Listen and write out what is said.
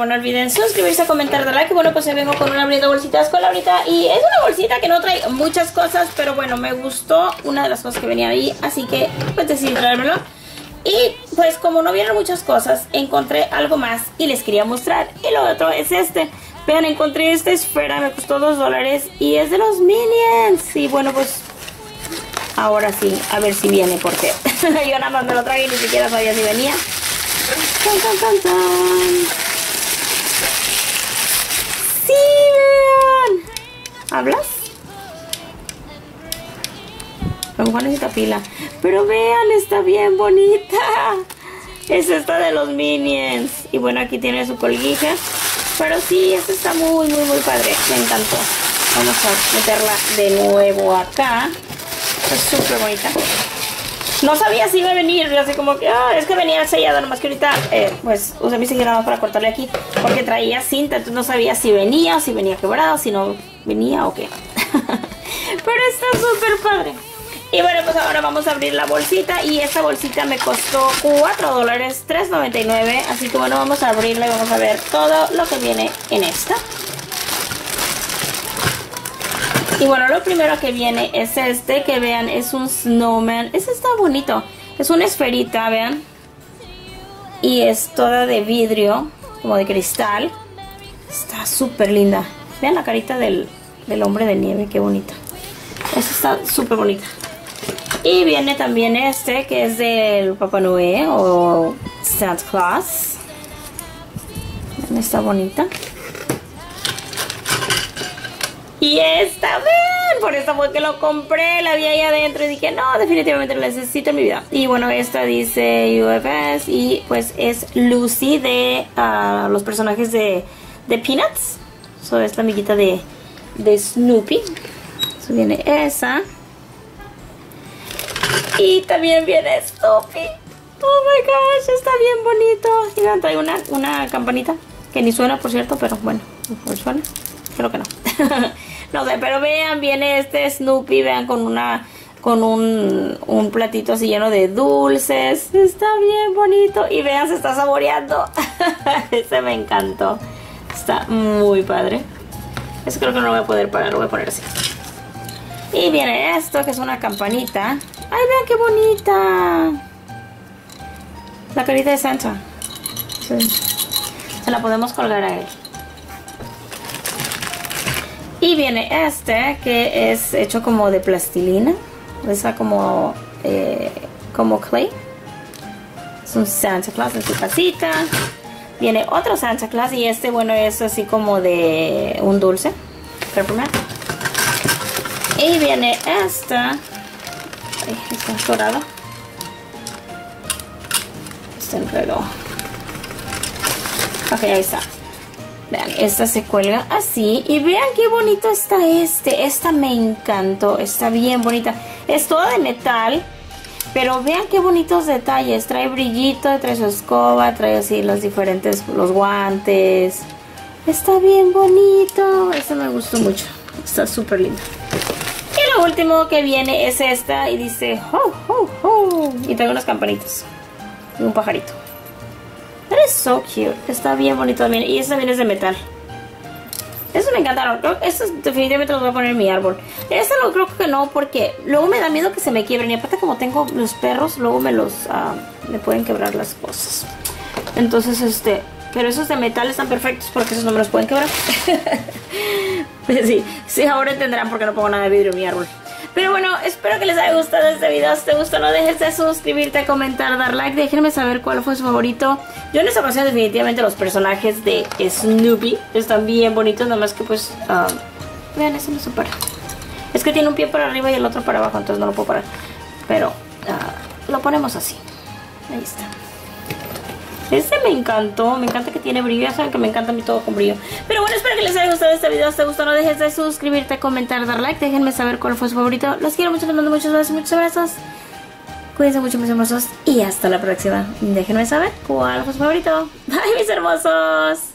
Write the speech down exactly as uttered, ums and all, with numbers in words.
favor no olviden suscribirse, comentar, dar like. Y bueno, pues hoy vengo con una bonita bolsitas con Laurita. Y es una bolsita que no trae muchas cosas, pero bueno, me gustó una de las cosas que venía ahí, así que pues decidí traérmelo. Y pues como no vieron muchas cosas, encontré algo más y les quería mostrar. Y lo otro es este. Vean, encontré esta esfera, me costó dos dólares y es de los Minions. Y bueno, pues ahora sí, a ver si viene, porque yo nada más me lo traje y ni siquiera sabía si venía. ¡Tan, tan, tan, tan! ¡Sí, vean! ¿Hablas? A lo mejor necesita pila. Pero vean, está bien bonita. Es esta de los Minions. Y bueno, aquí tiene su colguija. Pero sí, esta está muy, muy, muy padre. Me encantó. Vamos a meterla de nuevo acá. Es súper bonita. No sabía si iba a venir. Yo así como que, ah, es que venía sellada. Nomás que ahorita, eh, pues, usé mi sellado para cortarle aquí. Porque traía cinta. Entonces no sabía si venía o si venía quebrado. Si no venía o qué. Pero está súper padre. Y bueno, pues ahora vamos a abrir la bolsita. Y esta bolsita me costó cuatro dólares, tres noventa y nueve. Así que bueno, vamos a abrirla y vamos a ver todo lo que viene en esta. Y bueno, lo primero que viene es este, que vean, es un snowman. Este está bonito. Es una esferita, vean. Y es toda de vidrio, como de cristal. Está súper linda. Vean la carita del, del hombre de nieve, qué bonita. Esta está súper bonita. Y viene también este, que es del Papá Noel o Santa Claus. Está bonita. Y esta, ven, por eso fue que lo compré, la vi ahí adentro y dije, no, definitivamente lo necesito en mi vida. Y bueno, esta dice U F S y pues es Lucy de uh, los personajes de, de Peanuts. So, es la amiguita de, de Snoopy. So, viene esa. Y también viene Snoopy. Oh my gosh, está bien bonito. Y vean, trae una, una campanita que ni suena, por cierto, pero bueno, ¿por suena? Creo que no. No sé, pero vean, viene este Snoopy, vean, con una con un, un platito así lleno de dulces. Está bien bonito. Y vean, se está saboreando. Ese me encantó. Está muy padre. Eso creo que no lo voy a poder parar, lo voy a poner así. Y viene esto, que es una campanita. ¡Ay, vean qué bonita! La carita de Santa. Sí. Se la podemos colgar a él. Y viene este, que es hecho como de plastilina. Está como, eh, como clay. Es un Santa Claus en su casita. Viene otro Santa Claus y este, bueno, es así como de un dulce. Peppermint. Y viene esta. Ay, está dorado. Este enredo. Ok, ahí está. Vean, esta se cuelga así. Y vean qué bonito está este. Esta me encantó. Está bien bonita. Es toda de metal. Pero vean qué bonitos detalles. Trae brillito, trae su escoba, trae así los diferentes, los guantes. Está bien bonito. Este me gustó mucho. Está súper lindo. Y lo último que viene es esta. Y dice ho, ho, ho. Y trae unas campanitas. Y un pajarito. Es so cute. Está bien bonito también. Y este también es de metal. Estos me encantaron. Estos definitivamente los voy a poner en mi árbol. Este lo creo que no, porque luego me da miedo que se me quiebren. Y aparte, como tengo los perros, luego me los uh, me pueden quebrar las cosas. Entonces, este. Pero esos de metal están perfectos porque esos no me los pueden quebrar. Pues sí, sí, ahora entenderán por qué no pongo nada de vidrio en mi árbol. Pero bueno, espero que les haya gustado este video. Si te gustó, no dejes de suscribirte, comentar, dar like. Déjenme saber cuál fue su favorito. Yo en esta ocasión definitivamente los personajes de Snoopy están bien bonitos. Nada más que pues, uh, vean, ese no se para. Es que tiene un pie para arriba y el otro para abajo, entonces no lo puedo parar. Pero uh, lo ponemos así. Ahí está. Este me encantó, me encanta que tiene brillo. Ya saben que me encanta a mí todo con brillo. Pero bueno, espero que les haya gustado este video. Si te gustó, no dejes de suscribirte, comentar, dar like. Déjenme saber cuál fue su favorito. Los quiero mucho, les mando muchos besos, muchos abrazos. Cuídense mucho, mis hermosos. Y hasta la próxima. Déjenme saber cuál fue su favorito. Bye, mis hermosos.